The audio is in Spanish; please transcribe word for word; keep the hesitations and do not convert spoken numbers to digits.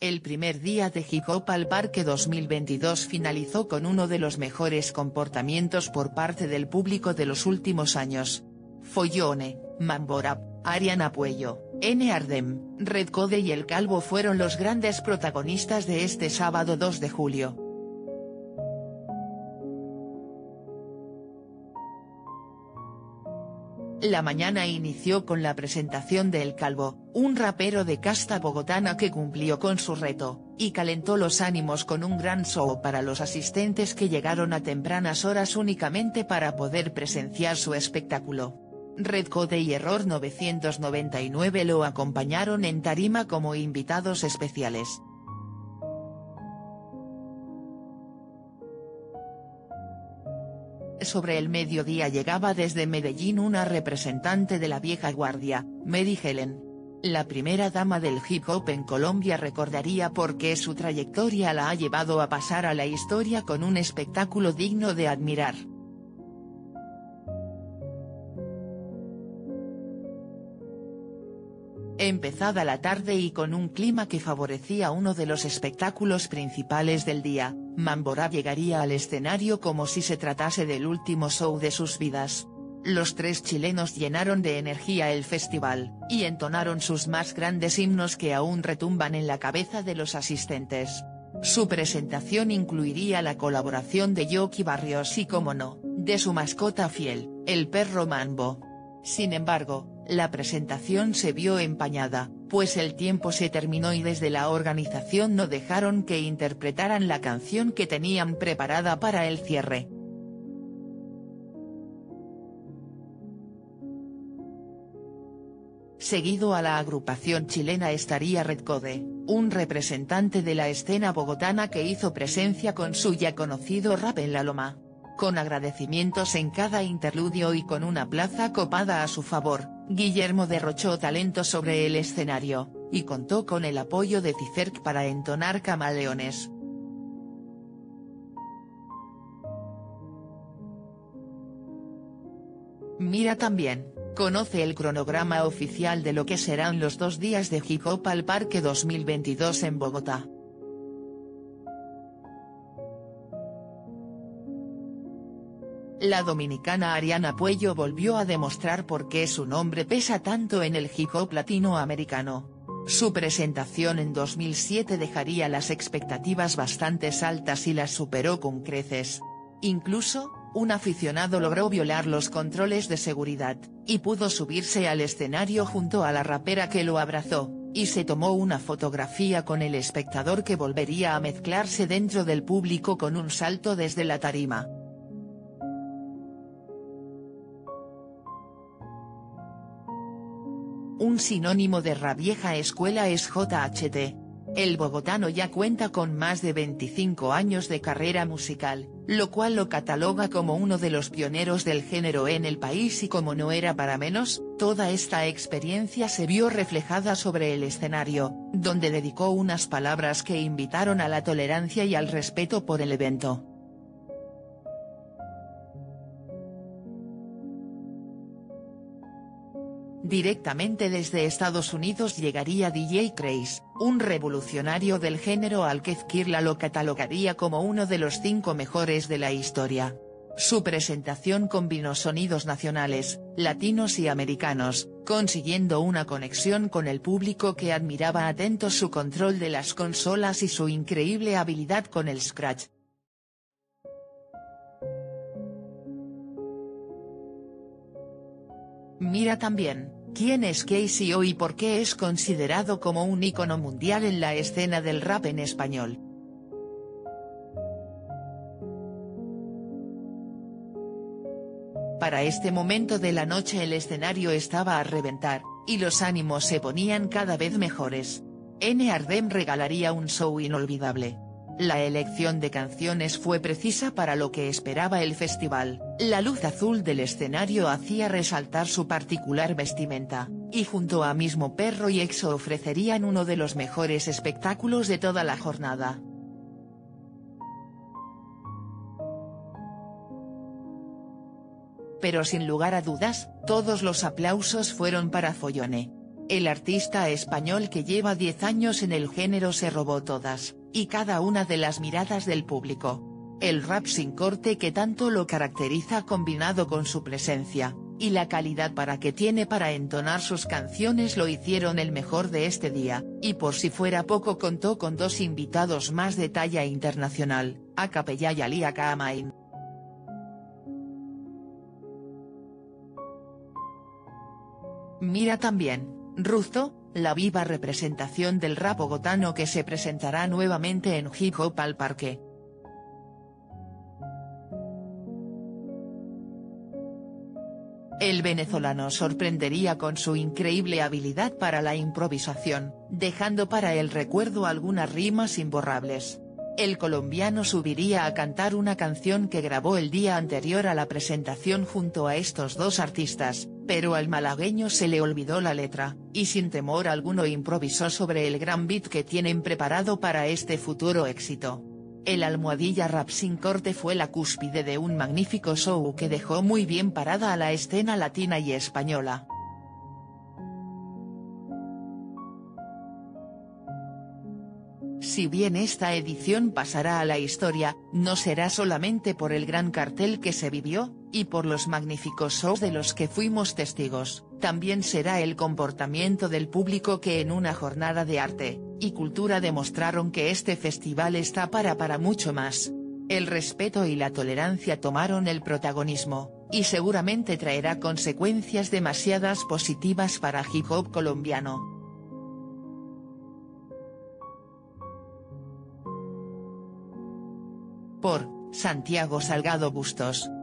El primer día de Hip Hop al Parque dos mil veintidós finalizó con uno de los mejores comportamientos por parte del público de los últimos años. Follone, Mambo Rap, Ariana Puello, N Ardem, Redcode y El Calvo fueron los grandes protagonistas de este sábado dos de julio. La mañana inició con la presentación de El Calvo, un rapero de casta bogotana que cumplió con su reto, y calentó los ánimos con un gran show para los asistentes que llegaron a tempranas horas únicamente para poder presenciar su espectáculo. Redcode y Error novecientos noventa y nueve lo acompañaron en tarima como invitados especiales. Sobre el mediodía llegaba desde Medellín una representante de la vieja guardia, Mary Helen. La primera dama del hip hop en Colombia recordaría por qué su trayectoria la ha llevado a pasar a la historia con un espectáculo digno de admirar. Empezada la tarde y con un clima que favorecía uno de los espectáculos principales del día, Mambo Rap llegaría al escenario como si se tratase del último show de sus vidas. Los tres chilenos llenaron de energía el festival, y entonaron sus más grandes himnos que aún retumban en la cabeza de los asistentes. Su presentación incluiría la colaboración de Yoki Barrios y, como no, de su mascota fiel, el perro Mambo. Sin embargo, la presentación se vio empañada, pues el tiempo se terminó y desde la organización no dejaron que interpretaran la canción que tenían preparada para el cierre. Seguido a la agrupación chilena estaría Redcode, un representante de la escena bogotana que hizo presencia con su ya conocido rap en la loma. Con agradecimientos en cada interludio y con una plaza copada a su favor, Guillermo derrochó talento sobre el escenario, y contó con el apoyo de Cicerc para entonar Camaleones. Mira también, conoce el cronograma oficial de lo que serán los dos días de Hip Hop al Parque dos mil veintidós en Bogotá. La dominicana Ariana Puello volvió a demostrar por qué su nombre pesa tanto en el hip hop latinoamericano. Su presentación en dos mil siete dejaría las expectativas bastante altas y las superó con creces. Incluso, un aficionado logró violar los controles de seguridad, y pudo subirse al escenario junto a la rapera que lo abrazó, y se tomó una fotografía con el espectador que volvería a mezclarse dentro del público con un salto desde la tarima. Un sinónimo de rap vieja escuela es J H T. El bogotano ya cuenta con más de veinticinco años de carrera musical, lo cual lo cataloga como uno de los pioneros del género en el país y como no era para menos, toda esta experiencia se vio reflejada sobre el escenario, donde dedicó unas palabras que invitaron a la tolerancia y al respeto por el evento. Directamente desde Estados Unidos llegaría D J Craze, un revolucionario del género al que Zkirla lo catalogaría como uno de los cinco mejores de la historia. Su presentación combinó sonidos nacionales, latinos y americanos, consiguiendo una conexión con el público que admiraba atento su control de las consolas y su increíble habilidad con el scratch. Mira también, ¿quién es Casey O y por qué es considerado como un ícono mundial en la escena del rap en español? Para este momento de la noche el escenario estaba a reventar, y los ánimos se ponían cada vez mejores. N Ardem regalaría un show inolvidable. La elección de canciones fue precisa para lo que esperaba el festival, la luz azul del escenario hacía resaltar su particular vestimenta, y junto a Mismo Perro y Exo ofrecerían uno de los mejores espectáculos de toda la jornada. Pero sin lugar a dudas, todos los aplausos fueron para Follone. El artista español que lleva diez años en el género se robó todas, y cada una de las miradas del público. El rap sin corte que tanto lo caracteriza combinado con su presencia, y la calidad para que tiene para entonar sus canciones lo hicieron el mejor de este día, y por si fuera poco contó con dos invitados más de talla internacional, Acapella y Ali Akamain. Mira también, Ruzo, la viva representación del rap bogotano que se presentará nuevamente en Hip Hop al Parque. El venezolano sorprendería con su increíble habilidad para la improvisación, dejando para el recuerdo algunas rimas imborrables. El colombiano subiría a cantar una canción que grabó el día anterior a la presentación junto a estos dos artistas, pero al malagueño se le olvidó la letra, y sin temor alguno improvisó sobre el gran beat que tienen preparado para este futuro éxito. El Almohadilla Rap sin corte fue la cúspide de un magnífico show que dejó muy bien parada a la escena latina y española. Si bien esta edición pasará a la historia, no será solamente por el gran cartel que se vivió, y por los magníficos shows de los que fuimos testigos, también será el comportamiento del público que en una jornada de arte y cultura demostraron que este festival está para para mucho más. El respeto y la tolerancia tomaron el protagonismo, y seguramente traerá consecuencias demasiadas positivas para hip hop colombiano. Por Santiago Salgado Bustos.